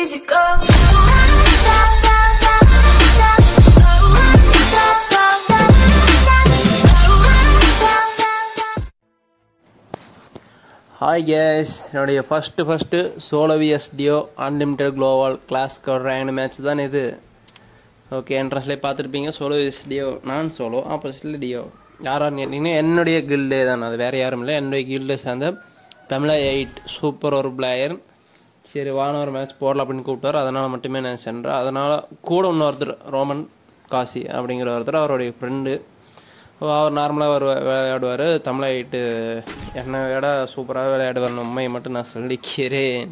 easy go. Hi guys, என்னுடைய first solo vs dio unlimited global class ranked match தான் இது. Okay, என்ட்ரன்ஸ்லேயே பார்த்துருப்பீங்க. சோலோ vs dio, நான் சோலோ, ஆப்போசிட்டில் டியோ. யாரான்னு கேட்டிங்கன்னா என்னுடைய கில்டே தான், அது வேறு யாரும் இல்லை. என்னுடைய கில்டே சேர்ந்த தமிழா 8 சூப்பர் ஒரு பிளேயர். சரி, வான ஒரு மேட்ச் போடலாம் அப்படின்னு கூப்பிட்டார். அதனால் மட்டுமே நான் சென்றேன். அதனால் கூட இன்னொருத்தர் ரோமன் காசி அப்படிங்கிற ஒருத்தர், அவருடைய ஃப்ரெண்டு. அவர் நார்மலாக விளையாடுவார். தமிழா 8 என்னை விட சூப்பராக விளையாடுவார். உண்மையை மட்டும் நான் சொல்லிக்கிறேன்.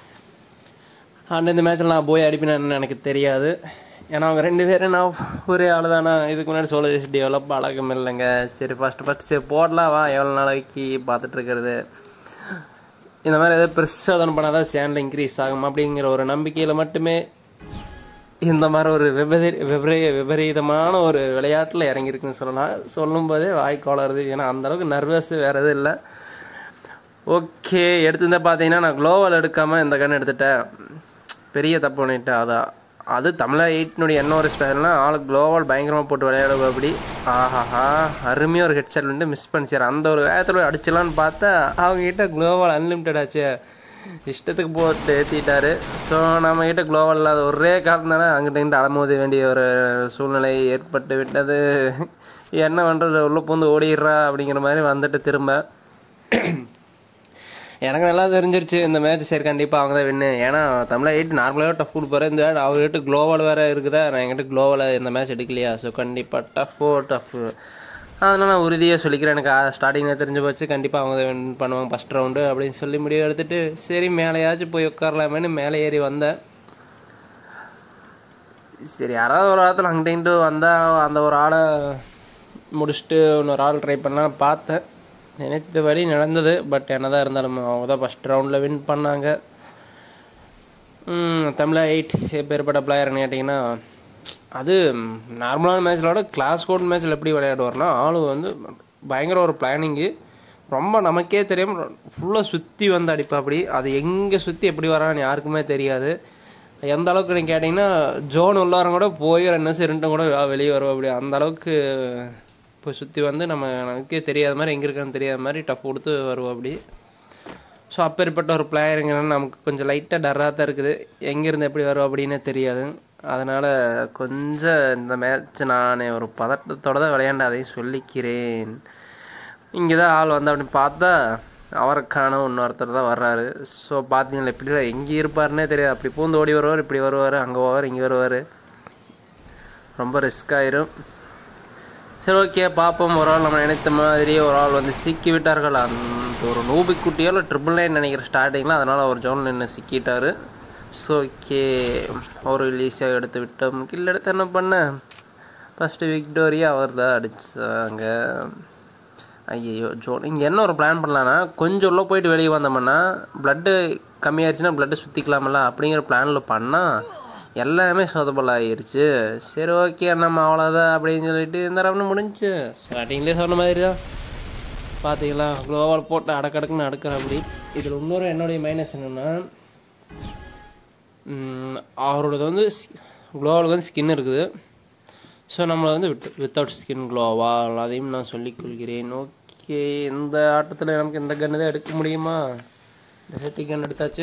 இந்த மேட்ச்சில் நான் போய் அடிப்பினேன்னு எனக்கு தெரியாது. ஏன்னா அவங்க 2 பேரும் நான் ஒரே ஆள் தானே. இதுக்கு முன்னாடி சோலோ டெவலப் பழக்கம் இல்லைங்க. சரி, ஃபஸ்ட்டு சரி போடலாம் வா, எவ்வளோ நாளைக்கு பார்த்துட்ருக்கிறது. இந்த மாதிரி எதாவது பெருசாக தானே பண்ணால் தான் சேனல் இன்க்ரீஸ் ஆகும் அப்படிங்கிற ஒரு நம்பிக்கையில் மட்டுமே இந்த மாதிரி ஒரு விபரீதமான ஒரு விளையாட்டில் இறங்கியிருக்குன்னு சொல்லலாம். சொல்லும்போதே வாய்க்கோளருது. ஏன்னா அந்தளவுக்கு நர்வஸ் வேறு எதுவும் இல்லை. ஓகே, எடுத்துருந்தா பார்த்தீங்கன்னா நான் குளோவல் எடுக்காமல் இந்த கன் எடுத்துட்டேன். பெரிய தப்பு பண்ணிட்டேன். அது தமிழா 8 என்ன ஒரு ஸ்பெஷல்னா, ஆள் குளோவல் பயங்கரமாக போட்டு விளையாடுவோம். அப்படி ஆஹாஹா அருமையாக ஒரு ஹெட்ஷாட் வந்து மிஸ் பண்ணிச்சார். அந்த ஒரு வேகத்தில் அடிச்சலான்னு பார்த்தா அவங்ககிட்ட குளோவல் அன்லிமிட்டட் ஆச்சு. இஷ்டத்துக்கு போட்டு ஏற்றிட்டாரு. ஸோ நம்மக்கிட்ட குளோவல் இல்லாத ஒரே காரணம்னால அங்கிட்ட அலமோத வேண்டிய ஒரு சூழ்நிலை ஏற்பட்டு விட்டது. என்ன பண்ணுறது, உள்ளே பூந்து ஓடிடுறா அப்படிங்கிற மாதிரி வந்துட்டு திரும்ப எனக்கு நல்லா தெரிஞ்சிருச்சு இந்த மேட்ச். சரி, கண்டிப்பாக அவங்க தான் வின்னு. ஏன்னா தமிழா 8 நார்மலாகவே டஃப் கொடுப்பாரு. இந்த அவர்கிட்ட குளோவல் வேறு இருக்குதா, நான் என்கிட்ட குளோவலை இந்த மேட்ச் எடுக்கலையா. ஸோ கண்டிப்பாக டஃப். அதனால் நான் உறுதியாக சொல்லிக்கிறேன். எனக்கு ஸ்டார்டிங்கில் தெரிஞ்சு போச்சு கண்டிப்பாக அவங்க தான் வின் பண்ணுவாங்க ஃபஸ்ட் ரவுண்டு அப்படின்னு சொல்லி முடிவு எடுத்துகிட்டு சரி மேலேயாச்சும் போய் உட்காரலாமேன்னு மேலே ஏறி வந்தேன். சரி, யாராவது ஒரு ஆளத்தில் அங்கிட்டு வந்தால் அந்த ஒரு ஆளை முடிச்சுட்டு இன்னொரு ஆள் ட்ரை பண்ணலாம் பார்த்தேன். நினைத்த வழி நடந்தது. பட் என்ன தான் இருந்தாலும் அவங்க தான் ஃபஸ்ட் ரவுண்டில் வின் பண்ணாங்க. தமிழா 8 எப்பேற்பட்ட பிளேயர்னு கேட்டிங்கன்னா, அது நார்மலான மேட்சிலோட கிளாஸ் கோட் மேட்ச்சில் எப்படி விளையாடுவார்னா, ஆள் வந்து பயங்கர ஒரு பிளானிங்கு. ரொம்ப நமக்கே தெரியும், ஃபுல்லாக சுற்றி வந்து அடிப்பா. அப்படி அது எங்கே சுற்றி எப்படி வரான்னு யாருக்குமே தெரியாது. எந்த அளவுக்கு நீங்கள் கேட்டிங்கன்னா, ஜோன் உள்ளாரம் கூட போய் 2 நிமிஷம் 2 கூட வெளியே வருவோம். அப்படி அந்த அளவுக்கு இப்போ சுற்றி வந்து நமக்கே தெரியாத மாதிரி, எங்கே இருக்கான்னு தெரியாத மாதிரி டஃப் கொடுத்து வருவோம். அப்படி ஸோ அப்பேற்பட்ட ஒரு பிளேயருங்கிறது நமக்கு கொஞ்சம் லைட்டாக டர்ராக தான் இருக்குது. எங்கேருந்து எப்படி வரும் அப்படின்னே தெரியாது. அதனால் கொஞ்சம் இந்த மேட்ச் நான் ஒரு பதட்டத்தோடு தான் விளையாண்டாதையும் சொல்லிக்கிறேன். இங்கே தான் ஆள் வந்து அப்படின்னு பார்த்தா அவருக்கான இன்னொருத்தர் தான் வர்றாரு. ஸோ பார்த்தீங்களா, எப்படி தான் எங்கே இருப்பாருன்னே தெரியாது. அப்படி பூந்து ஓடி வருவார், இப்படி வருவார், அங்கே போவார், இங்கே வருவார். ரொம்ப ரிஸ்க் ஆயிரும். சரி, ஓகே பார்ப்போம். ஒரு ஆள் நம்ம நினைத்த மாதிரியே ஒரு ஆள் வந்து சிக்கி விட்டார்கள். அந்த ஒரு நூபிக்குட்டியோ இல்லை 999 நினைக்கிற ஸ்டார்டிங்கில். அதனால் ஒரு ஜோன் நின்று சிக்கிட்டார். ஸோ ஓகே, ஒரு ஈஸியாக எடுத்து விட்டோம். கில் எடுத்து என்ன பண்ண ஃபஸ்ட்டு விக்டோரியா அவர் தான் அடித்தாங்க. ஐயோ ஜோன். இங்கே என்ன ஒரு பிளான் பண்ணலான்னா, கொஞ்சம் உள்ள போயிட்டு வெளியே வந்தோம்னா ப்ளட்டு கம்மியாகிடுச்சுன்னா ப்ளட்டு சுற்றிக்கலாமல்ல அப்படிங்கிற பிளானில் பண்ணால் எல்லாமே சொதப்பல் ஆகிருச்சு. சரி, ஓகே நம்ம அவ்வளோதான் அப்படின்னு சொல்லிட்டு இந்த ரவுண்டு முடிஞ்சு. ஸ்டார்டிங்லேயே சொன்ன மாதிரி தான் பார்த்தீங்களா, குளோவல் போட்டு அடக்கடக்குன்னு அடுக்கிற. அப்படி இதில் இன்னொரு என்னுடைய மைனஸ் என்னென்னா, அவரோடது வந்து குளோவலுக்கு வந்து ஸ்கின் இருக்குது. ஸோ நம்மளை வந்து வித்தவுட் ஸ்கின் குளோவால், அதையும் நான் சொல்லிக்கொள்கிறேன். ஓகே, இந்த ஆட்டத்தில் நமக்கு இந்த கன்று தான் எடுக்க முடியுமா. டெசர்ட்டி கன் எடுத்தாச்சு,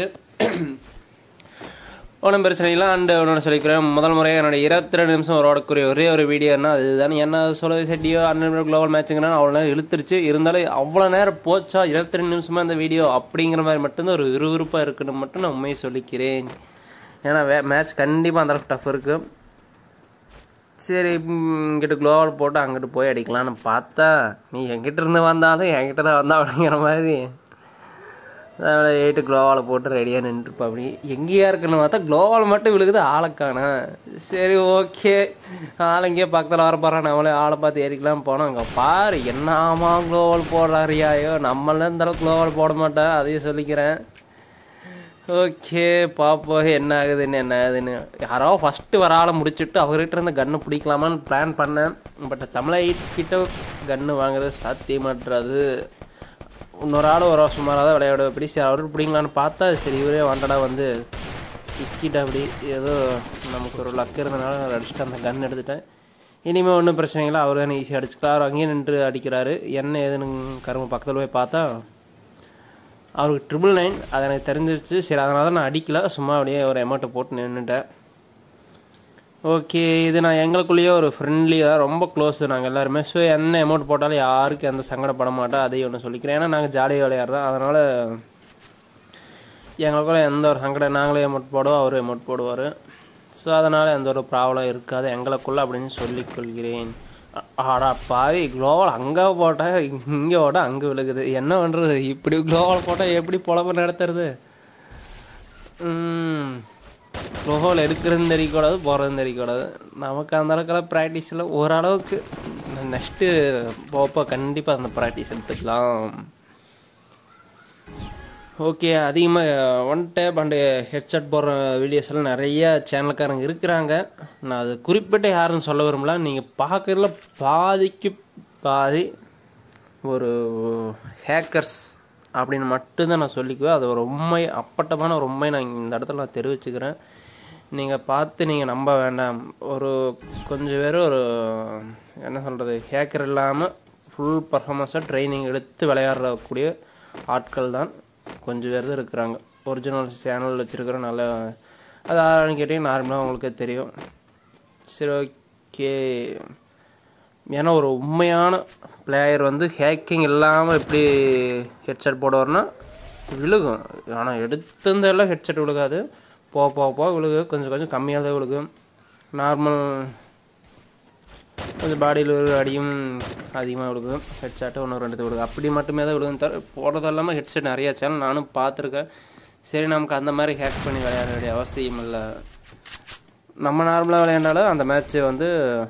ஒன்றும் பிரச்சனை இல்லை. அண்டு ஒன்று சொல்லிக்கிறேன், முதல் முறையாக என்னோட 22 நிமிஷம் ஓடக்கூடிய ஒரே ஒரு வீடியோன்னா அதுதான். என்ன சொல்ல செட்டியோ அன்லிமிட்டட் குளோவல் மேட்சுங்கன்னா அவ்வளோ நேரம் இழுத்துருச்சு. இருந்தாலும் அவ்வளோ நேரம் போச்சா 22 நிமிஷமாக இந்த வீடியோ அப்படிங்கிற மாதிரி மட்டும்தான் ஒரு விறுவிறுப்பாக இருக்குன்னு மட்டும் நான் உண்மையை சொல்லிக்கிறேன். ஏன்னா மேட்ச் கண்டிப்பாக அந்தளவுக்கு டஃப் இருக்குது. சரி, இங்கிட்ட குளோவல் போட்டு அங்கிட்டு போய் அடிக்கலான்னு பார்த்தா, நீ எங்கிட்ட இருந்து வந்தாலும் என்கிட்ட தான் வந்தா அப்படிங்கிற மாதிரி 8 குளோவால் போட்டு ரெடியாக நின்றுப்பா. அப்படி எங்கேயா இருக்குன்னு பார்த்தா குளோவால் மட்டும் விழுகுது, ஆளுக்கான. சரி, ஓகே ஆள் எங்கேயோ பக்கத்தில் வர போகிறான், நம்மளே ஆளை பார்த்து ஏறிக்கலாம் போனோம். அங்கே பாரு என்னாமா குளோவால் போடுறாரியாயோ, நம்மளாம் இந்த அளவுக்கு குளோவால் போட மாட்டேன், அதையும் சொல்லிக்கிறேன். ஓகே பார்ப்போம் என்ன ஆகுதுன்னு. யாரோ ஃபஸ்ட்டு வர ஆளை முடிச்சுட்டு அவர்கிட்ட இருந்த கன்று பிடிக்கலாமான்னு பிளான் பண்ணேன். பட் தமிழா 8 கிட்ட கன்று வாங்குறது சாத்தியமாட்டுறது. இன்னொரு ஆள் ஒரு சுமாராக தான் விளையாடுவோம். எப்படி சரி அவருக்கு பிடிங்களான்னு பார்த்தா சரி இவரே வாண்டடாக வந்து சிக்கிட்ட அப்படி ஏதோ நமக்கு ஒரு லக் இருந்தனால நான் அடிச்சுட்டு அந்த கன் எடுத்துட்டேன். இனிமேல் ஒன்றும் பிரச்சனை இல்லை, அவர் தானே ஈஸியாக அடிச்சுக்கலாம். அவர் அங்கேயே நின்று அடிக்கிறாரு. என்ன ஏதுன்னு கரும்பு பக்கத்தில் போய் பார்த்தா அவருக்கு 999 அது எனக்கு தெரிஞ்சிருச்சு. சரி, அதனால தான் நான் அடிக்கல, சும்மா அப்படியே ஒரு அமௌண்ட்டை போட்டு நின்றுட்டேன். ஓகே, இது நான் எங்களுக்குள்ளேயே ஒரு ஃப்ரெண்ட்லி தான், ரொம்ப க்ளோஸ் நாங்கள் எல்லாருமே. ஸோ என்ன அமௌண்ட் போட்டாலும் யாருக்கும் எந்த சங்கடப்பட மாட்டோம், அதையும் ஒன்று சொல்லிக்கிறேன். ஏன்னா நாங்கள் ஜாலியாக விளையாடுறோம், அதனால் எங்களுக்குள்ள எந்த ஒரு சங்கடம், நாங்களே அமௌண்ட் போடுவோம், அவரு அமௌண்ட் போடுவார். ஸோ அதனால் எந்த ஒரு ப்ராப்ளம் இருக்காது எங்களுக்குள்ள அப்படின்னு சொல்லிக்கொள்கிறேன். ஆடா பாவி, குளோவால் அங்கே போட்டால் இங்கே போட்டால் அங்கே விழுகுது, என்ன பண்ணுறது? இப்படி குளோவால் போட்டால் எப்படி பொழப்பு நடத்துறது? குளோவால் எடுக்கிறதுன்னு தெரியக்கூடாது, போகிறதுன்னு தெரியக்கூடாது. நமக்கு அந்த அளவுக்குலாம் ப்ராக்டிஸில் ஓரளவுக்கு. நெக்ஸ்ட்டு போப்போ கண்டிப்பாக அந்த ப்ராக்டிஸ் எடுத்துக்கலாம். ஓகே, அதிகமாக ஒன் டேப் அண்டு ஹெட்செட் போடுற வீடியோஸ் எல்லாம் நிறைய சேனலுக்காரங்க இருக்கிறாங்க. நான் அது குறிப்பிட்ட யாருன்னு சொல்ல விரும்பல. நீங்கள் பார்க்குறதுல பாதிக்கு பாதி ஒரு ஹேக்கர்ஸ் அப்படின்னு மட்டும்தான் நான் சொல்லிக்குவேன். அது ஒரு உண்மை, அப்பட்டமான ஒரு உண்மை நான் இந்த இடத்துல நான் தெரிவிச்சுக்கிறேன். நீங்கள் பார்த்து நீங்கள் நம்ப வேண்டாம். ஒரு கொஞ்சம் பேர் ஒரு என்ன சொல்கிறது, ஹேக்கர் இல்லாமல் ஃபுல் பர்ஃபார்மன்ஸாக ட்ரைனிங் எடுத்து விளையாடக்கூடிய ஆட்கள் தான் கொஞ்சம் பேர் தான் இருக்கிறாங்க. ஒரிஜினல் சேனல் வச்சுருக்கிற நல்ல அது யாருன்னு கேட்டிங்கன்னா நார்மலாக உங்களுக்கே தெரியும். சரி, ஓகே. ஏன்னா ஒரு உண்மையான பிளேயர் வந்து ஹேக்கிங் இல்லாமல் எப்படி ஹெட்செட் போடுவார்னா விழுகும். ஆனால் எடுத்திருந்தெல்லாம் ஹெட்செட் விழுகாது, போக விழுகு, கொஞ்சம் கொஞ்சம் கம்மியாக தான் விழுகும். நார்மல் கொஞ்சம் பாடியில் ஒரு அடியும் அதிகமாக விழுகும், ஹெட்செட்டு 1-2 விழுகும், அப்படி மட்டுமே தான் விழுகும். தவிர போடுறது இல்லாமல் ஹெட்செட் நிறையா சேனல் நானும் பார்த்துருக்கேன். சரி, நமக்கு அந்த மாதிரி ஹேக் பண்ணி விளையாட வேண்டிய அவசியம் இல்லை. நம்ம நார்மலாக விளையாண்டாலும் அந்த மேட்ச்சு வந்து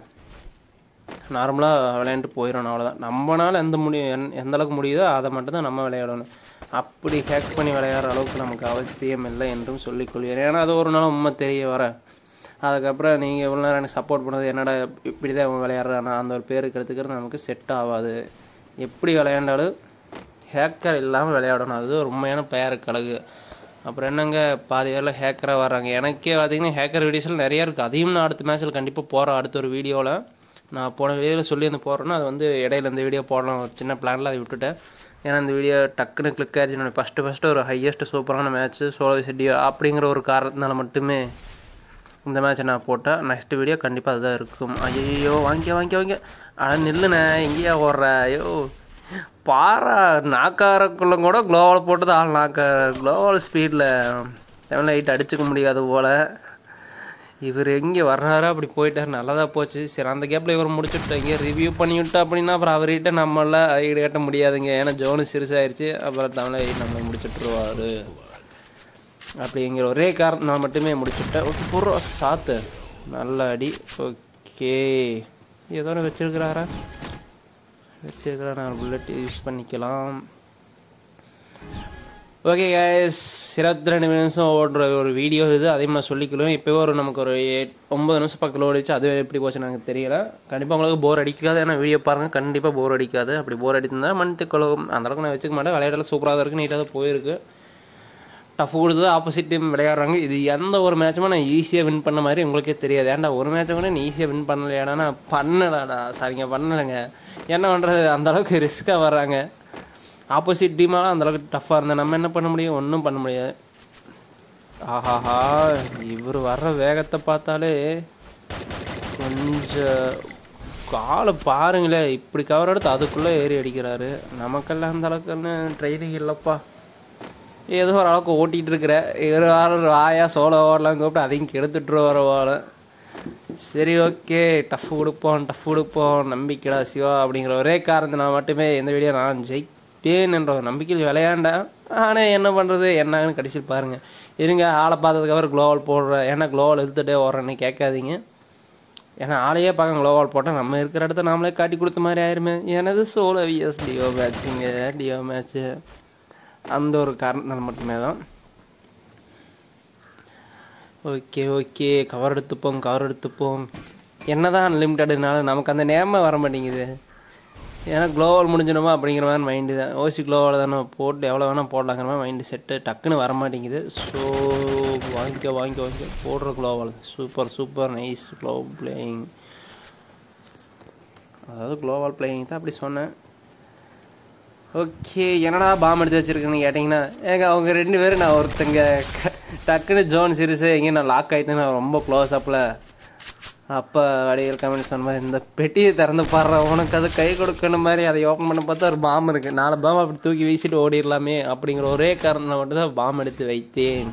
நார்மலாக விளையாண்டு போயிடணும், அவ்வளோதான். நம்மளால் எந்த அளவுக்கு முடியுதோ அதை மட்டும்தான் நம்ம விளையாடணும். அப்படி ஹேக் பண்ணி விளையாடுற அளவுக்கு நமக்கு அவசியம் இல்லை என்றும் சொல்லிக்கொள்கிறேன். ஏன்னா அது ஒரு நாள் உண்மை தெரிய வர, அதுக்கப்புறம் நீங்கள் இவ்வளோ நேரம் எனக்கு சப்போர்ட் பண்ணது என்னடா இப்படி தான் அவன் விளையாடுறானா அந்த ஒரு பேருக்கு எடுத்துக்கிறது நமக்கு செட் ஆகாது. எப்படி விளையாண்டாலும் ஹேக்கர் இல்லாமல் விளையாடணும், அது ஒரு உண்மையான பெயருக்கு அழகு. அப்புறம் என்னங்க பாதி பேரில் ஹேக்கராக வர்றாங்க. எனக்கே பார்த்தீங்கன்னா ஹேக்கர் வீடியோஸில் நிறையா இருக்குது. அதையும் நான் அடுத்த மேட்ச்சில் கண்டிப்பாக போகிறேன். அடுத்த ஒரு வீடியோவில் நான் போன வீடியோவில் சொல்லி வந்து போடுறேன்னா அது வந்து இடையில இந்த வீடியோ போடலாம் ஒரு சின்ன பிளானில் அதை விட்டுட்டேன். ஏன்னா இந்த வீடியோ டக்குன்னு கிளிக் ஆகிடுச்சு. என்னோட ஃபஸ்ட்டு ஒரு ஹையஸ்ட் சூப்பரான மேட்ச்சு சோலோ செட்டியோ அப்படிங்கிற ஒரு காரணத்தினால மட்டுமே இந்த மேட்ச்சை நான் போட்டேன். நெக்ஸ்ட் வீடியோ கண்டிப்பாக அதுதான் இருக்கும். ஐயோ வாங்கிக்க ஆனால் நில்லுண்ணே, எங்கேயா ஓடுற? ஐயோ பாரா, நாக்காரக்குள்ள கூட குளோவால் போட்டது ஆள் குளோவால் ஸ்பீடில் 7-8 அடிச்சுக்க முடியாது போல். இவர் எங்கே வர்றாரோ அப்படி போயிட்டார், நல்லதாக போச்சு. சரி, அந்த கேப்பில் இவர் முடிச்சுட்டு இங்கே ரிவ்யூ பண்ணிவிட்டா அப்படின்னா அப்புறம் அவர்கிட்ட நம்மளால் ஈடு கட்ட முடியாதுங்க. ஏன்னா ஜோனு சிறுசாகிடுச்சு, அப்புறம் தமிழை நம்ம முடிச்சுட்ருவார். அப்படிங்கிற ஒரே காரணம் மட்டுமே முடிச்சுட்டேன். ஓகே, போடுறோம் சாத்து, நல்ல அடி. ஓகே, ஏதோ வச்சுருக்கிறாரா? நான் புல்லட் யூஸ் பண்ணிக்கலாம். ஓகே கைஸ், 22 நிமிஷம் ஓடுற ஒரு வீடியோ இது. அதே மாதிரி சொல்லிக்கலாம். இப்போவே நமக்கு ஒரு 9 நிமிஷம் பக்கத்தில் ஓடிச்சு. அது எப்படி போச்சு எனக்கு தெரியல. கண்டிப்பாக உங்களுக்கு போர் அடிக்காது. ஏன்னா வீடியோ பாருங்கள், கண்டிப்பாக போர் அடிக்காது. அப்படி போர் அடித்திருந்தா மன்னித்துக்கொள்ளும். அந்தளவுக்கு நான் வச்சுக்க மாட்டேன். விளையாடலாம் சூப்பராக தான் இருக்குது, நீட்டாக தான் போயிருக்கு. டஃப் கொடுத்து ஆப்போசிட் டீம் விளையாடுறாங்க. இது எந்த ஒரு மேட்சுமே நான் ஈஸியாக வின் பண்ண மாதிரி உங்களுக்கே தெரியாது. ஏன்டா ஒரு மேட்சை கூட நீ ஈஸியாக வின் பண்ணலையாடா? நான் பண்ணலாடா, சரிங்க பண்ணலைங்க. என்ன பண்ணுறது, அந்தளவுக்கு ரிஸ்க்காக வர்றாங்க. ஆப்போசிட் டீமால் அந்தளவுக்கு டஃப்பாக இருந்தால் நம்ம என்ன பண்ண முடியும்? ஒன்றும் பண்ண முடியாது. ஆஹாஹா, இவர் வர்ற வேகத்தை பார்த்தாலே கொஞ்சம் காலை பாருங்களேன். இப்படி கவர் எடுத்து அதுக்குள்ளே ஏறி அடிக்கிறாரு. நமக்கெல்லாம் அந்த அளவுக்குன்னு ட்ரைனிங் இல்லைப்பா. ஏதோ ஒரு அளவுக்கு ஓட்டிகிட்டு இருக்கிற ஒரு ஆயா சோளம் ஓடலாம் கூப்பிட்டு அதையும் கெடுத்துட்டு வரவாள். சரி, ஓகே, டஃப் கொடுப்போம் நம்பிக்கைடா சிவா அப்படிங்கிற ஒரே காரணத்தினால் மட்டுமே இந்த வீடியோ நான் ஜெயிப்பேன் என்ற ஒரு நம்பிக்கையில் விளையாண்டேன். ஆனால் என்ன பண்ணுறது, என்னன்னு கடைசியில் பாருங்கள். இருங்க, ஆளை பார்த்ததுக்கப்புறம் குளோவால் போடுறேன். ஏன்னா குளோவால் எடுத்துகிட்டே ஓடுறேன்னு கேட்காதீங்க. ஏன்னா ஆளையே பார்க்க குளோவால் போட்டால் நம்ம இருக்கிற இடத்த நாமளே காட்டி கொடுத்த மாதிரி ஆயிருமே. எனது சோலோ விஎஸ் டியோ மேட்ச்சு அந்த ஒரு காரணத்தினால் மட்டுமே தான். ஓகே, கவர் எடுத்துப்போம். என்ன தான் அன்லிமிட்டடுனால நமக்கு அந்த நேரமே வர மாட்டேங்குது. ஏன்னா க்ளோவால் முடிஞ்சிடுமா அப்படிங்கிற மாதிரி மைண்டு தான். ஓசி க்ளோவால் தானே போட்டு எவ்வளோ வேணால் போடலாங்கிற மாதிரி மைண்டு செட்டு டக்குன்னு வர மாட்டேங்குது. ஸோ வாங்கிக்க போடுற க்ளோவால் சூப்பர் நைஸ் க்ளோ பிளேயிங். அதாவது க்ளோவால் பிளேயிங் தான் அப்படி சொன்னேன். ஓகே, என்னடா பாம் எடுத்து வச்சிருக்குன்னு கேட்டிங்கன்னா, அவங்க 2 பேரும் நான் ஒருத்தங்க டக்குன்னு ஜோன் சீரிஸு எங்கேயும் நான் லாக் ஆகிட்டேன். நான் ரொம்ப க்ளோஸ் அப்பில் அப்போ வடிகள் கமெண்ட் சொன்ன மாதிரி இந்த பெட்டியை திறந்து பாடுற உனக்கு அது கை கொடுக்கணும் மாதிரி அதை ஓப்பன் பண்ண பார்த்தா ஒரு பாம் இருக்குது. 4 பாம் அப்படி தூக்கி வீசிட்டு ஓடிடலாமே அப்படிங்கிற ஒரே காரணம் மட்டும்தான் பாம் எடுத்து வைத்தேன்.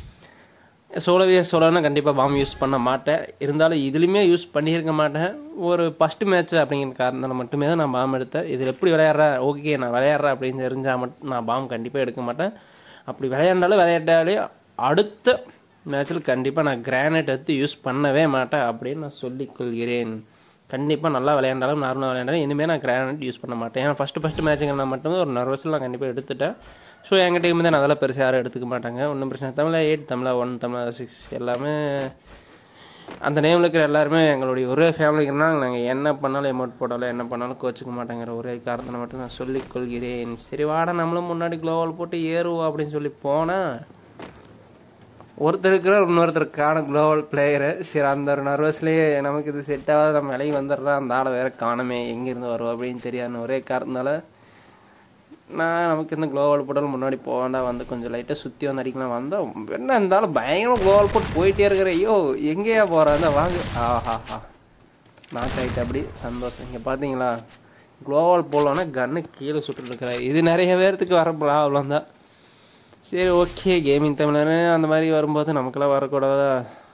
சோலோனா கண்டிப்பாக பாம் யூஸ் பண்ண மாட்டேன். இருந்தாலும் இதுலேயுமே யூஸ் பண்ணியிருக்க மாட்டேன். ஒரு ஃபஸ்ட்டு மேட்ச் அப்படிங்கிற காரணத்தால் மட்டுமே தான் நான் பாம் எடுத்தேன். இதில் எப்படி விளையாடுறேன், ஓகே நான் விளையாடுறேன் அப்படின்னு தெரிஞ்சால் மட்டும் நான் பாம் கண்டிப்பாக எடுக்க மாட்டேன். அப்படி விளையாட்டாலே அடுத்த மேட்ச்சில் கண்டிப்பாக நான் கிரானைட் எடுத்து யூஸ் பண்ணவே மாட்டேன் அப்படின்னு நான் சொல்லிக்கொள்கிறேன். கண்டிப்பாக நல்லா விளையாண்டாலும் நார்மலாக விளையாண்டாலும் இனிமேல் நான் கிரானைட் யூஸ் பண்ண மாட்டேன். ஏன்னா ஃபஸ்ட்டு மேட்சுங்க நான் மட்டும் ஒரு நர்வஸில் நான் கண்டிப்பாக எடுத்துட்டேன். ஸோ எங்கள் டீம் தான் அதெல்லாம் பெருசாக யாரும் எடுத்துக்க மாட்டாங்க. ஒன்றும் பிரச்சனை. தமிழா 8, தமிழா 1, தமிழா 6 எல்லாமே அந்த நேமில் இருக்கிற எல்லாருமே எங்களுடைய ஒரே ஃபேமிலிக்குன்னா நாங்கள் என்ன பண்ணாலும் எமௌண்ட் போட்டாலும் என்ன பண்ணாலும் கோச்சிக்க மாட்டேங்கிற ஒரே காரணத்தை மட்டும் நான் சொல்லிக்கொள்கிறேன். சரி வாடா நம்மளும் முன்னாடி க்ளோவால் போட்டு ஏறுவோம் அப்படின்னு சொல்லி போனால் ஒருத்தர் இருக்கிற இன்னொருத்தருக்கான க்ளோவல் பிளேயரு. சரி அந்த ஒரு நர்வஸ்லேயே நமக்கு இது செட் ஆகாத நம்ம விலைக்கு வந்துடுறா, அந்த ஆளை வேறு காணமே எங்கேருந்து வருவோம் அப்படின்னு தெரியாத ஒரே காரணத்தால் நமக்கு இந்த க்ளோவால் போட்டாலும் முன்னாடி போவேண்டா வந்து கொஞ்சம் லைட்டாக சுற்றி வந்து அடிக்கலாம் வந்தால் என்ன இருந்தாலும் பயங்கரமாக க்ளோவால் போட்டு போயிட்டே இருக்கிற. ஐயோ எங்கேயா போகிறா இருந்தால் வாங்க. நாக் ஆகிட்டு அப்படி சந்தோஷம். இங்கே பார்த்தீங்களா க்ளோவால் போடலன்னா கன்று கீழே சுட்டுட்டு இருக்கிற. இது நிறைய பேர்த்துக்கு வர ப்ராப்ளம் தான். சரி ஓகே, கேமிங் தமிழர் அந்த மாதிரி வரும்போது நமக்கெல்லாம் வரக்கூடாதா,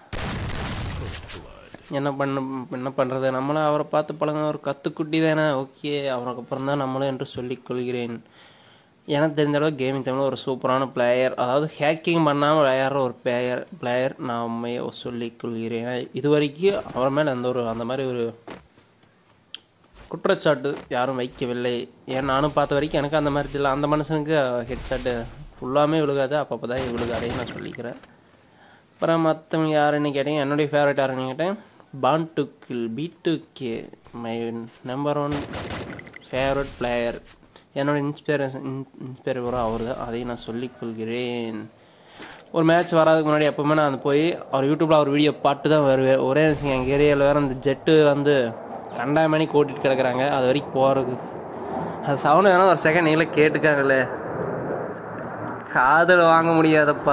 என்ன பண்ணுறது, நம்மளும் அவரை பார்த்து பழங்க ஒரு கற்றுக்குட்டி தானே. ஓகே, அவருக்கு அப்புறம் தான் நம்மளும் என்று சொல்லிக்கொள்கிறேன். எனக்கு தெரிஞ்ச அளவு கேமிங் தமிழ் ஒரு சூப்பரான பிளேயர், அதாவது ஹேக்கிங் பண்ணாமல் விளையாடுற ஒரு பிளேயர் நான் உண்மையை சொல்லிக்கொள்கிறேன். இது வரைக்கும் அவர் மேலே அந்த மாதிரி ஒரு குற்றச்சாட்டு யாரும் வைக்கவில்லை. ஏன் நானும் பார்த்த வரைக்கும் எனக்கு அந்த மாதிரி இல்லை. அந்த மனுஷனுக்கு ஹெட்ஷாட்டு ஃபுல்லாமே விழுகாது, அப்பப்போ தான் விழுகாதையும் நான் சொல்லிக்கிறேன். அப்புறம் மற்றவங்க யாருன்னு கேட்டீங்க, என்னுடைய ஃபேவரட் யாருன்னு கேட்டேன் born to kill B2K my number 1 favourite player. என்னோட இன்ஸ்பயர் அவர் தான், அதையும் நான் சொல்லிக்கொள்கிறேன். ஒரு மேட்ச் வராதுக்கு முன்னாடி எப்போவுமே நான் போய் அவர் யூடியூப்பில் அவர் வீடியோ பாட்டு தான் வருவேன். ஒரே நிமிஷம் எங்கள் ஏரியாவில் வேறு அந்த ஜெட்டு வந்து கண்டாமணிக்கு ஓட்டிட்டு கிடக்குறாங்க. அது வரைக்கும் போகிறதுக்கு அது சவுண்டு வேணால் ஒரு செகண்ட் நீங்களே கேட்டுக்காங்களே, காதில் வாங்க முடியாதப்பா.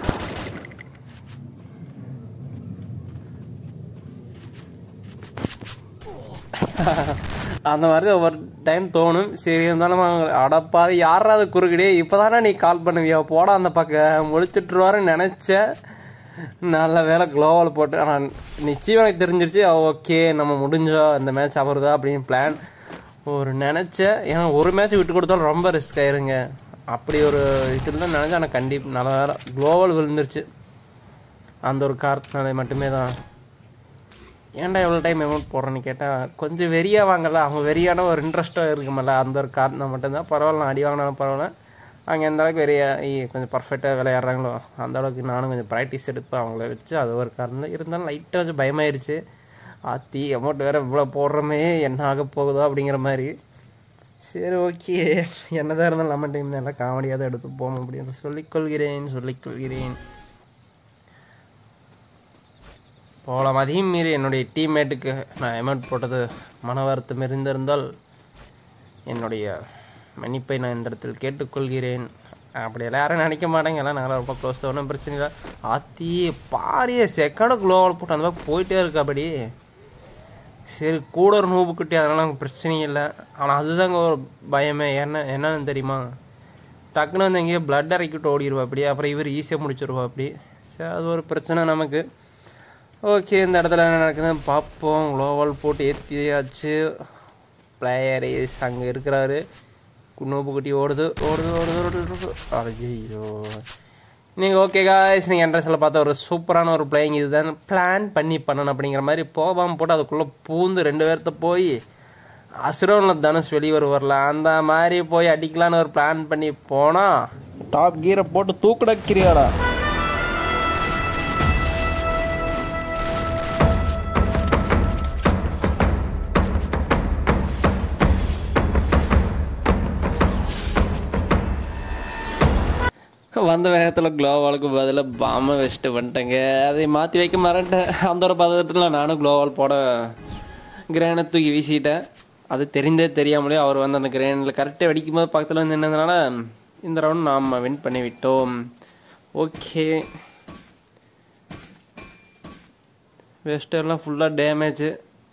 அந்த மாதிரி ஒவ்வொரு டைம் தோணும். சரி இருந்தாலும் அடப்பாது யாராவது குறுக்கிடே இப்போதானே நீ கால் பண்ணுவியா போட அந்த பக்கம் முடிச்சுட்டுருவாருன்னு நினச்சேன். நல்ல வேலை க்ளோவால் போட்டு. ஆனால் நிச்சயம் எனக்கு தெரிஞ்சிருச்சு ஓகே நம்ம முடிஞ்சோ இந்த மேட்ச் அவருதா அப்படின்னு பிளான் ஒரு நினச்சேன். ஏன்னா ஒரு மேட்ச் விட்டு கொடுத்தாலும் ரொம்ப ரிஸ்க் ஆயிருங்க. அப்படி ஒரு இது தான் நினச்சேன். ஆனால் கண்டிப்பாக நல்ல வேலை க்ளோவால் விழுந்துருச்சு. அந்த ஒரு காரணத்தினால மட்டுமே தான். ஏன்டா எவ்வளோ டைம் அமௌண்ட் போடுறேன்னு கேட்டால் கொஞ்சம் வெறியாக வாங்கல, அவங்க வெறியான ஒரு இன்ட்ரெஸ்ட்டாக இருக்குமில்ல, அந்த ஒரு காரணம் மட்டும்தான். பரவாயில்ல, அடி வாங்கினாலும் பரவாயில்ல. அங்கே எந்த அளவுக்கு கொஞ்சம் பர்ஃபெக்டாக விளையாடுறாங்களோ அந்த அளவுக்கு நானும் கொஞ்சம் ப்ராக்டிஸ் எடுப்பேன் அவங்கள வச்சு. அது ஒரு காரணம். இருந்தாலும் லைட்டாக கொஞ்சம் பயமாயிருச்சு. அமௌண்ட் வேறு இவ்வளோ போடுறோமே என்ன ஆக போகுதோ அப்படிங்கிற மாதிரி. சரி ஓகே, என்னதான் இருந்தாலும் நம்ம டைம் தான் எல்லாம் காமெடியாக தான் எடுத்து போகணும் அப்படின்னு சொல்லிக்கொள்கிறேன். போகலாம். அதையும் மீறி என்னுடைய டீம்மேட்டுக்கு நான் அமௌண்ட் போட்டது மன வருத்தம் இருந்திருந்தால் என்னுடைய மன்னிப்பை நான் இந்த இடத்தில் கேட்டுக்கொள்கிறேன். அப்படியெல்லாம் யாரும் நினைக்க மாட்டேங்க, எல்லாம் நல்லா ரொம்ப க்ளோஸ், ஒன்றும் பிரச்சனை இல்லை. பாரிய செகண்ட் க்ளோவால் போட்டு அந்த மாதிரி போயிட்டே இருக்கா அப்படி. சரி கூட ஒரு நூபு குட்டி அதனால பிரச்சனையும் இல்லை. ஆனால் அதுதாங்க ஒரு பயமே. என்னன்னு தெரியுமா, டக்குன்னு வந்து எங்கேயோ பிளட் இறக்கிட்டு ஓடிடுவா அப்படி. அப்புறம் இவர் ஈஸியாக முடிச்சிருவா அப்படி. சரி அது ஒரு பிரச்சனை நமக்கு. ஓகே, இந்த இடத்துல என்ன நடக்குதுன்னு பார்ப்போம். க்ளோவால் போட்டு ஏற்றியாச்சு. பிளேயர் அங்கே இருக்கிறாரு. நூபு குட்டி ஓடுது. ஐயோ நீங்கள் ஓகே காய்ஸ், நீங்கள் என்ட்ரன்ஸில் பார்த்த ஒரு சூப்பரான ஒரு பிளேயிங் இதுதான் பிளான் பண்ணணும் அப்படிங்கிற மாதிரி போகாமல் போட்டு அதுக்குள்ளே பூந்து 2 பேர்த்த போய் அசுரனில் தனுஷ் வெளியே வரல அந்த மாதிரி போய் அடிக்கலான்னு ஒரு பிளான் பண்ணி போனால் டாப் கீரை போட்டு தூக்குடக்கிறியாடா. வந்த வேகத்தில் க்ளோவாலுக்கு பதிலாக பாம்பை வச்சுட்டு வந்துட்டேங்க. அதை மாற்றி வைக்க மறந்துட்டேன். அந்த ஒரு பதட்டத்தில் நானும் க்ளோவால் போட கிரேனை தூக்கி வீசிட்டேன். அது தெரிந்தே தெரியாமலே அவர் வந்து அந்த கிரேனில் கரெக்டாக வெடிக்கும்போது பக்கத்தில் வந்து நின்னதுனால இந்த ரவுண்ட் நாம் வின் பண்ணி விட்டோம். ஓகே, வெஸ்டெல்லாம் ஃபுல்லாக டேமேஜு.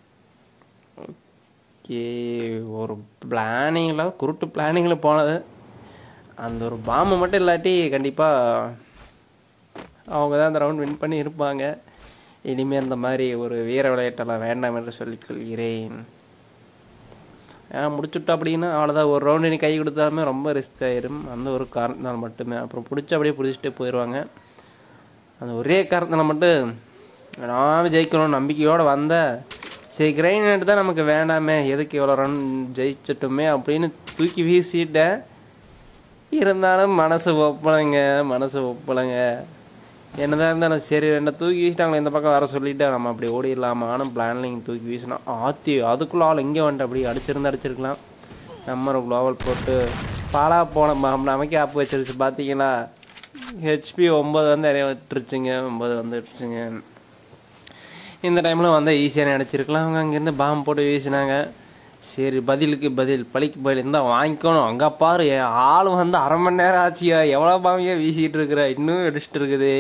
ஓகே, ஒரு பிளானிங்கில் குருட்டு பிளானிங்கில் போனது. அந்த ஒரு பாம்பு மட்டும் இல்லாட்டி கண்டிப்பாக அவங்க தான் அந்த ரவுண்ட் வின் பண்ணி இருப்பாங்க. இனிமேல் அந்த மாதிரி ஒரு வீர விளையாட்டெல்லாம் வேண்டாம் என்று சொல்லிக்கொள்கிறேன். முடிச்சுட்டோம் அப்படின்னா அவ்வளோதான். ஒரு ரவுண்டு நீ கை கொடுத்தாலுமே ரொம்ப ரிஸ்க் ஆயிரும். அந்த ஒரு காரணத்தினால் மட்டுமே அப்புறம் பிடிச்சி அப்படியே பிடிச்சிட்டு போயிடுவாங்க. அந்த ஒரே காரணத்தினால் மட்டும் நான் ஜெயிக்கணும்னு நம்பிக்கையோடு வந்த சரி கிரைண்ட் தான் நமக்கு வேண்டாமே, எதுக்கு எவ்வளோ ரன் ஜெயிச்சிட்டுமே அப்படின்னு தூக்கி வீசிட்டேன். இருந்தாலும் மனசு ஒப்பலைங்க. என்னதான் இருந்தாலும் சரி என்ன தூக்கி வீசிட்டாங்களே இந்த பக்கம் வர சொல்லிவிட்டு நம்ம அப்படி ஓடிடலாமா. ஆனால் பிளான்லிங் தூக்கி வீசினா ஆத்தி அதுக்குள்ளே ஆள் இங்கே வந்துட்டு அப்படி அடிச்சிருக்கலாம். நம்ம ஒரு க்ளோவல் போட்டு பாலா போன நமக்கே ஆப்பு வச்சிருச்சு. பார்த்தீங்களா ஹெச்பி 9 வந்து நிறைய விட்டுருச்சுங்க. 9 வந்துடுச்சுங்க. இந்த டைமில் வந்து ஈஸியாக அடிச்சிருக்கலாம். அவங்க அங்கேருந்து பாம்பு போட்டு வீசினாங்க. சரி பதிலுக்கு பதில் பழிக்கு பதில் இருந்தால் வாங்கிக்கணும். அங்கே பாரு ஆள் வந்து அரை மணி நேரம் ஆச்சியா, எவ்வளோ பாம்பியா வீசிக்கிட்டு இருக்கிற, இன்னும் அடிச்சுட்டு இருக்குது.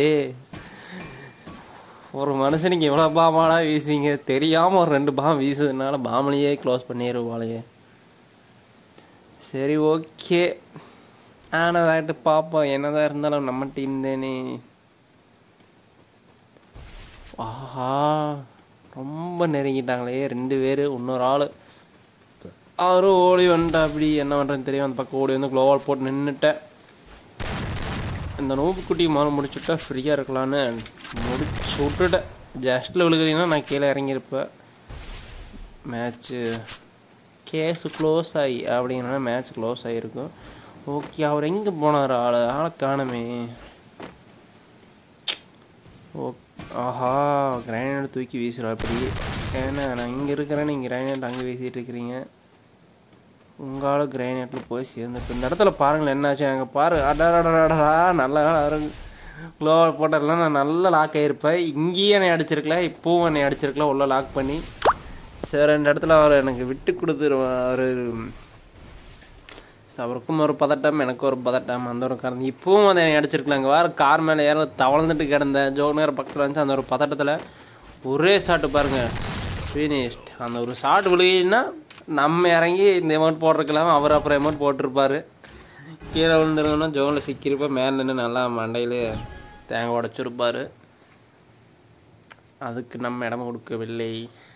ஒரு மனுஷனுக்கு எவ்வளோ பாம்பாலாம் வீசுவீங்க தெரியாமல் ஒரு 2 பாம்பு வீசுறதுனால பாம்புலையே க்ளோஸ் பண்ணிடுவாளையே. சரி ஓகே, ஆனதாகிட்டு பார்ப்போம். என்னதான் இருந்தாலும் நம்ம டீம் தானே. ஆஹா ரொம்ப நெருங்கிட்டாங்களே 2 பேர். இன்னொரு ஆள் அவரும் ஓடி வந்துட்டா. அப்படி என்ன பண்ணுறதுன்னு தெரியும். அந்த பக்கம் ஓடி வந்து க்ளோவால் போட்டு நின்றுட்டேன். இந்த நோப்புக்குட்டி மேலே முடிச்சுட்டா ஃப்ரீயாக இருக்கலான்னு முடிச்சு விட்டுட்டேன். ஜஸ்ட்டில் விழுகிறீங்கன்னா நான் கீழே இறங்கியிருப்பேன். மேட்ச்சு கேஸு க்ளோஸ் ஆகி அப்படின்னா மேட்ச் க்ளோஸ் ஆகிருக்கும். ஓகே, அவர் எங்கே போனார்? ஆளை காணுமே. ஓகே, ஆஹா கிரைனேட் தூக்கி வீசுகிறா. அப்படி ஏன்னா நான் இங்கே இருக்கிறேன், நீங்கள் கிரைனேட் அங்கே வீசிகிட்டு இருக்கிறீங்க. உங்களால் கிரைனேட்டில் போய் சேர்ந்துருக்கு. இந்த இடத்துல பாருங்களேன் என்னாச்சு. அங்கே பாரு அடடா நல்லா க்ளோவால் போட்டதெல்லாம் நான் நல்லா லாக் ஆகிருப்பேன். இங்கேயே என்னை அடிச்சிருக்கலாம், இப்போவும் என்னை அடிச்சிருக்கலாம் உள்ள லாக் பண்ணி. சரி 2 இடத்துல அவர் எனக்கு விட்டு கொடுத்துருவார். அவருக்கும் ஒரு பதட்டம், எனக்கு ஒரு பதட்டம். அந்த ஒரு காரணம் இப்பவும் அதை அடிச்சிருக்கலாம். அங்கே வேறு கார் மேலே ஏற தவழ்ந்துட்டு கிடந்தேன். ஜோனர் பக்கத்தில் இருந்துச்சு. அந்த ஒரு பதட்டத்தில் ஒரே ஷாட்டு பாருங்கள் ஃபினிஷ்ட். அந்த ஒரு ஷாட் விழுகினா நம்ம இறங்கி இந்த அமௌண்ட் போட்டிருக்கலாம். அவர் அப்புறம் அமௌண்ட் போட்டிருப்பார். கீழே விழுந்துருந்தோன்னா ஜோனில் சிக்கியிருப்பார். மேலே நின்று நல்லா மண்டையில் தேங்காய் உடைச்சிருப்பார். அதுக்கு நம்ம இடம் கொடுக்கவில்லை.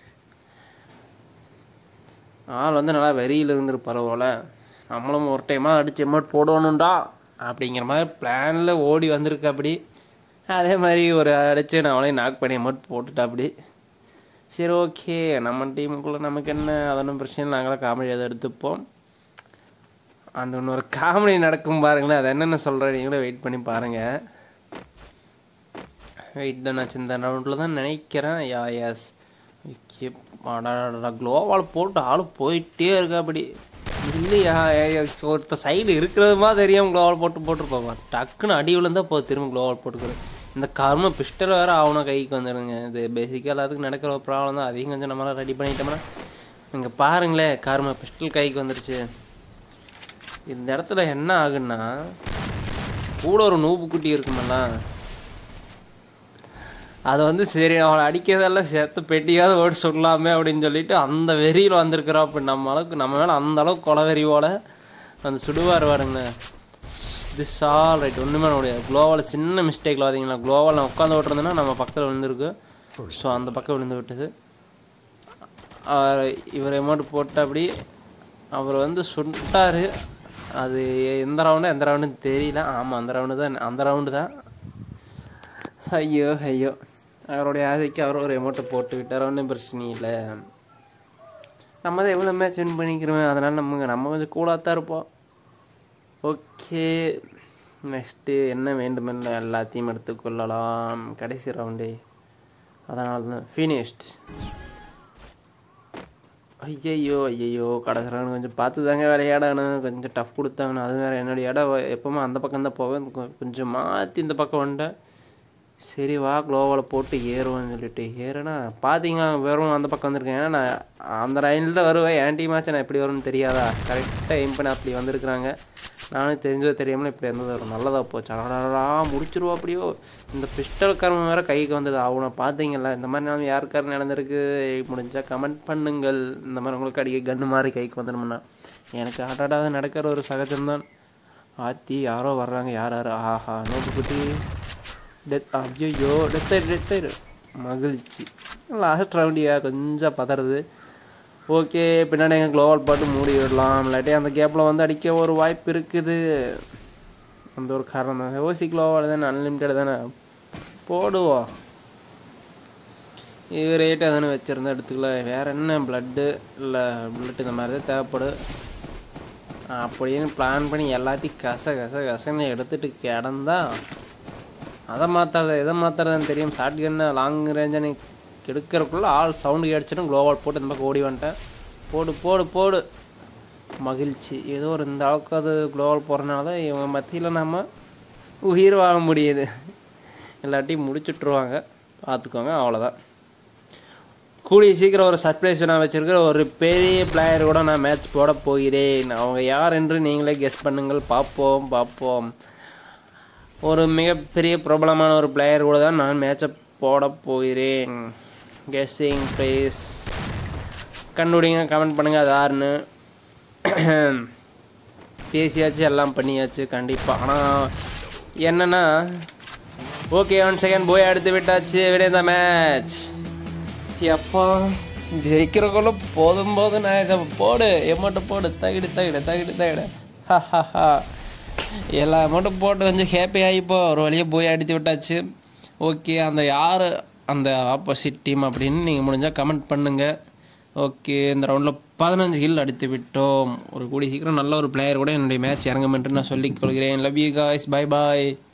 ஆள் வந்து நல்லா வெறியில் இருந்திருப்பார் போல். நம்மளும் ஒரு டைமாக அடித்து அமௌண்ட் போடணுண்டா அப்படிங்கிற மாதிரி பிளானில் ஓடி வந்திருக்கு. அப்படி அதே மாதிரி ஒரு அடித்து நான் அவளையும் நாக் பண்ணி அமௌண்ட் போட்டுட்டா. அப்படி சரி ஓகே, நம்ம டீமுக்குள்ளே நமக்கு என்ன அதொன்றும் பிரச்சனை. நாங்களாம் காமெடி அதை எடுத்துப்போம். அந்த இன்னொரு காமெடி நடக்கும் பாருங்களேன். அது என்னென்ன சொல்கிறேன் நீங்களும் வெயிட் பண்ணி பாருங்கள். வெயிட் தான் நான் இந்த ரவுண்டில் தான் நினைக்கிறேன். எஸ் ஓகே, க்ளோவால் போட்டு ஆள் போயிட்டே இருக்கா. அப்படி இல்லையா ஒருத்த சைடு இருக்கிறது மாதிரி தெரியாமல் க்ளோவால் போட்டுருப்பாங்க. டக்குன்னு அடி விழுந்தால் போதும் திரும்ப க்ளோவால் போட்டுக்கிறது. இந்த கர்ம பிஸ்டல் வேறு ஆகணும் கைக்கு வந்துடுங்க. இது பேசிக்காக எல்லாத்துக்கும் நடக்கிற ஒரு ப்ராப்ளம் தான். அதையும் கொஞ்சம் நம்மளால் ரெடி பண்ணிட்டோம்னா இங்கே பாருங்களேன் கர்ம பிஸ்டல் கைக்கு வந்துடுச்சு. இந்த இடத்துல என்ன ஆகுன்னா கூட ஒரு நூப்பு குட்டி இருக்குமல்ல, அதை வந்து சரி அவளை அடிக்கிறதெல்லாம் சேர்த்து பெட்டியாவது ஓடி சொல்லலாமே அப்படின்னு சொல்லிட்டு அந்த வெறியில் வந்திருக்கிறோம். அப்படி நம்ம அளவுக்கு நம்ம மேலே அந்த அளவுக்கு கொலை வெறியோட அந்த சுடுவார் வாருங்க. This all right. ஒன்றுமே முடியாது. க்ளோவால் சின்ன மிஸ்டேக்கில் பார்த்தீங்களா, க்ளோவால் நான் உட்காந்து விட்டுருந்தேன்னா நம்ம பக்கத்தில் விழுந்துருக்கு. ஸோ அந்த பக்கம் விழுந்து விட்டது. இவர் அமௌண்ட் போட்டு அப்படி அவர் வந்து சுட்டார். அது எந்த ரவுண்டுன்னு தெரியல. ஆமாம் அந்த ரவுண்டு தான். ஐயோ அவருடைய ஆசைக்கு அவர் ஒரு அமௌண்ட்டை போட்டு விட்டார். ஒன்றும் பிரச்சனை இல்லை. நம்ம தான் எவ்வளோ மேட்ச் வின் பண்ணிக்கிறோம். அதனால் நம்ம கொஞ்சம் கூலாக தான் இருப்போம். ஓகே, நெக்ஸ்ட்டு என்ன வேண்டுமென்ன எல்லாத்தையும் எடுத்துக்கொள்ளலாம். கடைசி ரவுண்டு அதனால தான் ஃபினிஷ்ட். ஐயையோ ஐயையோ கடைசியில் கொஞ்சம் பார்த்து தாங்க விளையாடணும். கொஞ்சம் டஃப் கொடுத்தாங்கண்ணா. அது வேறு என்னுடைய இடம் எப்போவுமே அந்த பக்கம் தான் போவேன். கொஞ்சம் மாற்றி இந்த பக்கம் வந்துட்டேன். சரி வா க்ளோவால் போட்டு ஏறுவோன்னு சொல்லிட்டு ஏறுனா பார்த்தீங்கன்னா வெறும் அந்த பக்கம் வந்திருக்கேன். ஏன்னா நான் அந்த லைனில் தான் வருவேன். என் டீம் ஆச்சு நான் எப்படி வரும்னு தெரியாதா. கரெக்டாக எய்ம் பண்ணி அப்படி வந்திருக்கிறாங்க. நானும் தெரிஞ்சதோ தெரியாமல் இப்படி இருந்தது வரும். நல்லதாக போச்சு. அடடா முடிச்சிருவா அப்படியோ. இந்த பிஸ்டல் கர்மம் வேறு கைக்கு வந்தது. அவனை பார்த்தீங்களா. இந்த மாதிரி நாளும் யாருக்காரு நடந்திருக்கு முடிஞ்சால் கமெண்ட் பண்ணுங்கள். இந்த மாதிரி உங்களுக்கு அடிக்க கன்று மாதிரி கைக்கு வந்துடும்னா எனக்கு அடடாக நடக்கிற ஒரு சகஜம்தான். ஆத்தி யாரோ வர்றாங்க. யார் ஆஹா நோட்டுக்குட்டி ஐயோ டெத்தாயிரு மகிழ்ச்சி. லாஸ்ட் ரவுண்டியா கொஞ்சம் பதறது. ஓகே பின்னாடி எங்கள் க்ளோவால் பாட்டு மூடி விடலாம். இல்லாட்டி அந்த கேப்பில் வந்து அடிக்க ஒரு வாய்ப்பு இருக்குது. அந்த ஒரு காரணம் தான். ஓசி க்ளோவால் தானே அன்லிமிட்டட் தானே போடுவோம். இது ரேட்டு தானே வச்சுருந்தா எடுத்துக்கல. வேறு என்ன ப்ளட்டு இல்லை ப்ளட் இந்த மாதிரி தான் தேவைப்படும். அப்படின்னு பிளான் பண்ணி எல்லாத்தையும் கசன்னு எடுத்துகிட்டு கிடந்தா அதை மாற்றாத இதை மாற்றாதன்னு தெரியும். ஷார்ட் கன்னு லாங் ரேஞ்சாக எடுக்கிறக்குள்ளே ஆள் சவுண்டு கேடிச்சிடும். க்ளோவால் போட்டு இந்த பக்கம் ஓடி வந்துட்டேன். போடு மகிழ்ச்சி. ஏதோ ஒரு இந்த அளவுக்கு அது க்ளோவால் போகிறனால தான் இவங்க மத்தியில் நம்ம உயிர் வாழ முடியுது. எல்லாத்தையும் முடிச்சுட்ருவாங்க பார்த்துக்கோங்க. அவ்வளோதான். கூடிய சீக்கிரம் ஒரு சர்ப்ரைஸ் நான் வச்சுருக்கிற ஒரு பெரிய பிளேயர் கூட நான் மேட்ச் போட போகிறேன். அவங்க யார் என்று நீங்களே கெஸ் பண்ணுங்கள். பார்ப்போம். ஒரு மிகப்பெரிய பிரபலமான ஒரு பிளேயர் கூட தான் நான் மேட்சை போட போகிறேன். கெஸ்ஸிங் ப்ளீஸ் கண்டுபிடிங்க. கமெண்ட் பண்ணுங்கள் அது யாருன்னு. பேசியாச்சு எல்லாம் பண்ணியாச்சு கண்டிப்பாக. ஆனால் என்னென்னா ஓகே 1 செகண்ட் போய் எடுத்து விட்டாச்சு. விட இந்த மேட்ச் எப்போ ஜெயிக்கிறக்குள்ள போதும் நான் இதை போடு எமௌண்ட்டு போடு தகிடு ஹா எல்லா அமௌண்ட்டும் போட்டு கொஞ்சம் ஹேப்பி ஆகிப்போ ஒரு வழியாக போய் அடித்து விட்டாச்சு. ஓகே அந்த யார் அந்த ஆப்போசிட் டீம் அப்படின்னு நீங்கள் முடிஞ்சால் கமெண்ட் பண்ணுங்கள். ஓகே இந்த ரவுண்டில் 15 கில் அடித்து விட்டோம். ஒரு கூடிய சீக்கிரம் நல்ல ஒரு பிளேயர் கூட என்னுடைய மேட்ச் இறங்குமென்று நான் சொல்லிக் கொள்கிறேன். Love you guys. Bye bye.